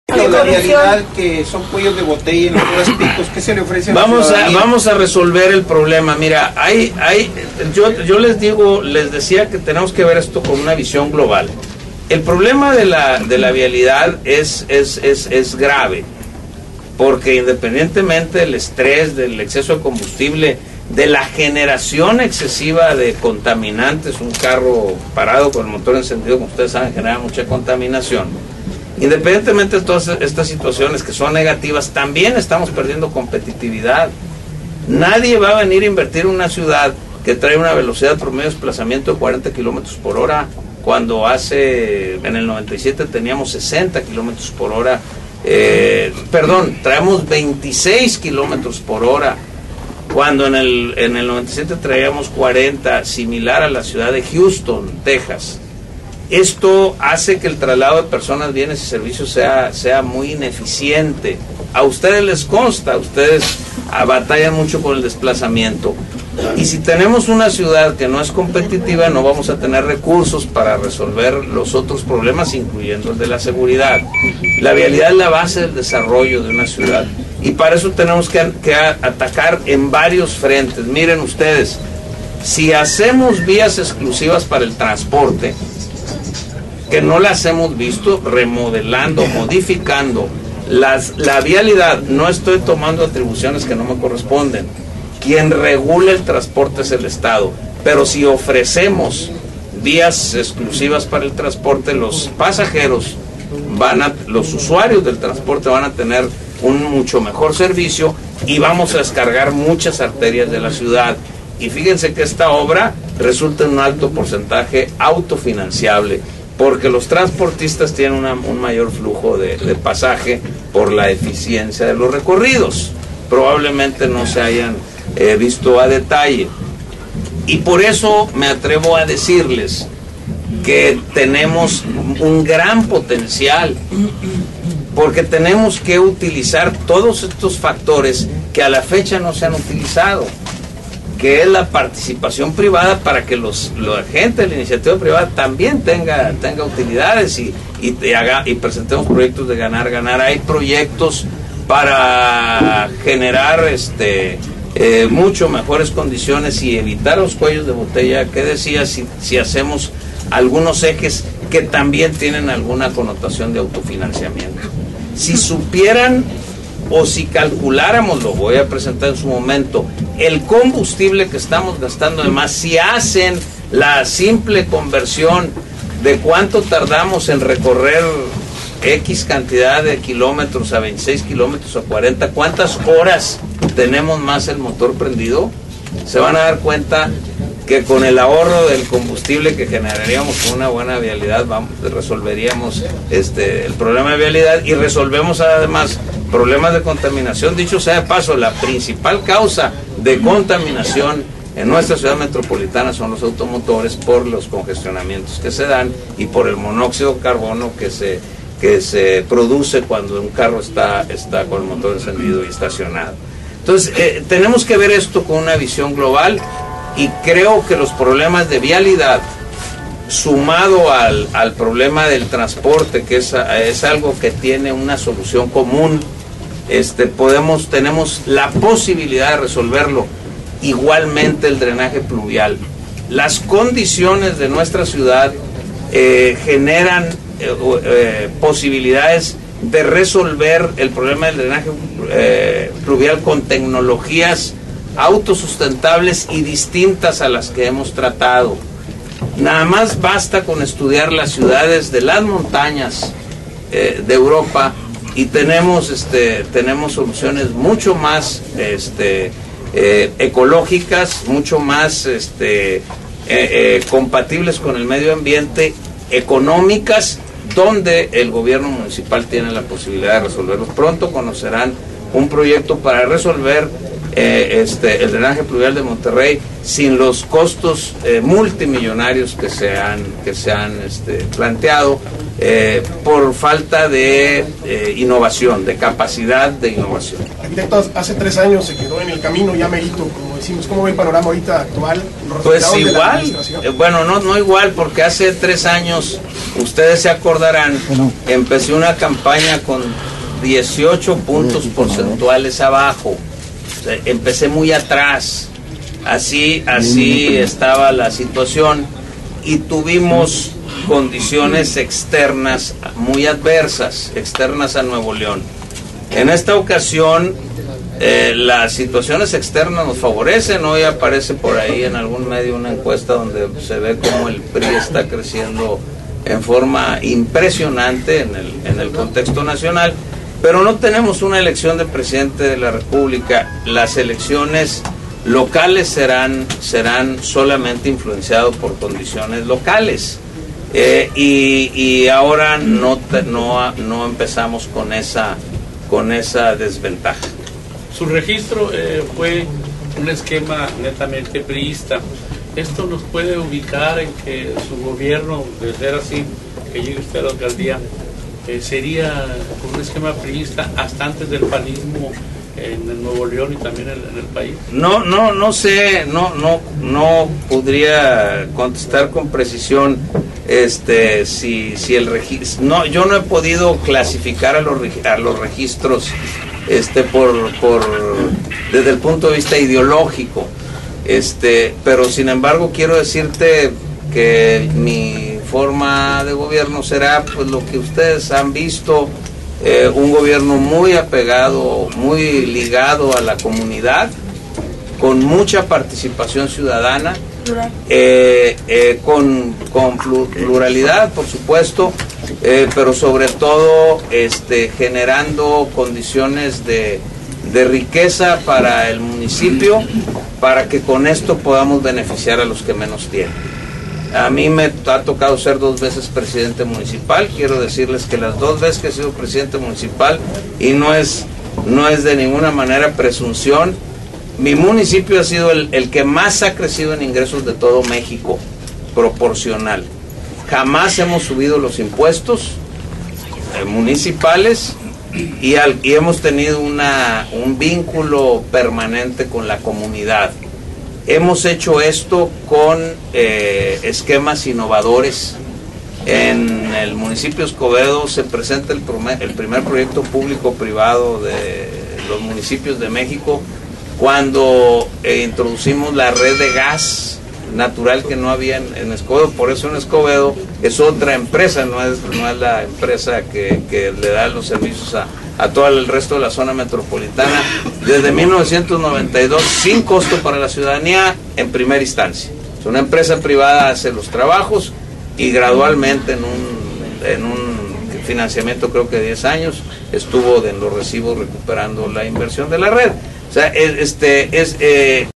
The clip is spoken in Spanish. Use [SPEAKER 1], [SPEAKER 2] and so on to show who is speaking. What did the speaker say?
[SPEAKER 1] La realidad que son cuellos de botella en los horas picos, ¿qué se le ofrece a la ciudadanía?
[SPEAKER 2] Vamos a resolver el problema. Mira, yo les decía que tenemos que ver esto con una visión global. El problema de la vialidad es grave, porque independientemente del estrés, del exceso de combustible, de la generación excesiva de contaminantes, un carro parado con el motor encendido, como ustedes saben, genera mucha contaminación. Independientemente de todas estas situaciones que son negativas, también estamos perdiendo competitividad. Nadie va a venir a invertir en una ciudad que trae una velocidad promedio de desplazamiento de 40 kilómetros por hora, cuando en el 97 teníamos 60 kilómetros por hora. Traemos 26 kilómetros por hora, cuando en el 97 traíamos 40, similar a la ciudad de Houston, Texas. Esto hace que el traslado de personas, bienes y servicios sea muy ineficiente. A ustedes les consta, ustedes batallan mucho con el desplazamiento. Y si tenemos una ciudad que no es competitiva, no vamos a tener recursos para resolver los otros problemas, incluyendo el de la seguridad. La vialidad es la base del desarrollo de una ciudad. Y para eso tenemos que atacar en varios frentes. Miren ustedes, si hacemos vías exclusivas para el transporte, que no las hemos visto, remodelando, modificando la vialidad, no estoy tomando atribuciones que no me corresponden. Quien regula el transporte es el Estado, pero si ofrecemos vías exclusivas para el transporte, los pasajeros los usuarios del transporte van a tener un mucho mejor servicio y vamos a descargar muchas arterias de la ciudad. Y fíjense que esta obra resulta en un alto porcentaje autofinanciable, porque los transportistas tienen un mayor flujo de pasaje por la eficiencia de los recorridos. Probablemente no se hayan visto a detalle. Y por eso me atrevo a decirles que tenemos un gran potencial, porque tenemos que utilizar todos estos factores que a la fecha no se han utilizado, que es la participación privada, para que la gente de la iniciativa privada también tenga utilidades y presentemos proyectos de ganar. Hay proyectos para generar mucho mejores condiciones y evitar los cuellos de botella que decía, si hacemos algunos ejes que también tienen alguna connotación de autofinanciamiento. Si supieran o si calculáramos, lo voy a presentar en su momento, el combustible que estamos gastando de más, si hacen la simple conversión de cuánto tardamos en recorrer X cantidad de kilómetros, a 26 kilómetros, a 40, cuántas horas tenemos más el motor prendido, se van a dar cuenta que con el ahorro del combustible que generaríamos con una buena vialidad, resolveríamos el problema de vialidad y resolvemos además problemas de contaminación. Dicho sea de paso, la principal causa de contaminación en nuestra ciudad metropolitana son los automotores, por los congestionamientos que se dan y por el monóxido de carbono que se produce cuando un carro está con el motor encendido y estacionado. Entonces, tenemos que ver esto con una visión global, y creo que los problemas de vialidad, sumado al problema del transporte, que es algo que tiene una solución común, tenemos la posibilidad de resolverlo. Igualmente el drenaje pluvial. Las condiciones de nuestra ciudad generan posibilidades de resolver el problema del drenaje pluvial con tecnologías autosustentables y distintas a las que hemos tratado. Nada más basta con estudiar las ciudades de las montañas de Europa y tenemos soluciones mucho más ecológicas, mucho más compatibles con el medio ambiente, económicas, donde el gobierno municipal tiene la posibilidad de resolverlos. Pronto conocerán un proyecto para resolver el drenaje pluvial de Monterrey sin los costos multimillonarios que se han planteado por falta de innovación, de capacidad de innovación.
[SPEAKER 3] Arquitecto, hace 3 años se quedó en el camino ya merito, como decimos. ¿Cómo ve el panorama ahorita actual?
[SPEAKER 2] Pues igual, bueno, no igual, porque hace 3 años, ustedes se acordarán, empecé una campaña con 18 puntos porcentuales abajo. O sea, empecé muy atrás, así estaba la situación, y tuvimos condiciones externas muy adversas, externas a Nuevo León. En esta ocasión las situaciones externas nos favorecen. Hoy aparece por ahí en algún medio una encuesta donde se ve cómo el PRI está creciendo en forma impresionante en el contexto nacional, pero no tenemos una elección de presidente de la República. Las elecciones locales serán solamente influenciadas por condiciones locales, y ahora no empezamos con esa desventaja.
[SPEAKER 4] Su registro fue un esquema netamente priista. ¿Esto nos puede ubicar en que su gobierno, de ser así, que llegue usted a la alcaldía, sería con un esquema priista hasta antes del panismo en el Nuevo León y también en el país?
[SPEAKER 2] No sé, no podría contestar con precisión si el registro. No, yo no he podido clasificar a los registros desde el punto de vista ideológico, pero sin embargo quiero decirte que mi forma de gobierno será pues lo que ustedes han visto, un gobierno muy apegado, muy ligado a la comunidad, con mucha participación ciudadana, con pluralidad, por supuesto, pero sobre todo generando condiciones de riqueza para el municipio, para que con esto podamos beneficiar a los que menos tienen. A mí me ha tocado ser 2 veces presidente municipal. Quiero decirles que las 2 veces que he sido presidente municipal, y no es de ninguna manera presunción, mi municipio ha sido el que más ha crecido en ingresos de todo México, proporcional. Jamás hemos subido los impuestos municipales, y hemos tenido un vínculo permanente con la comunidad. Hemos hecho esto con esquemas innovadores. En el municipio de Escobedo se presenta el primer proyecto público-privado de los municipios de México, cuando introducimos la red de gas natural que no había en Escobedo. Por eso en Escobedo es otra empresa, no es la empresa que le da los servicios a todo el resto de la zona metropolitana, desde 1992, sin costo para la ciudadanía en primera instancia. Es una empresa privada, hace los trabajos, y gradualmente en un financiamiento, creo que de 10 años, estuvo en los recibos recuperando la inversión de la red. O sea,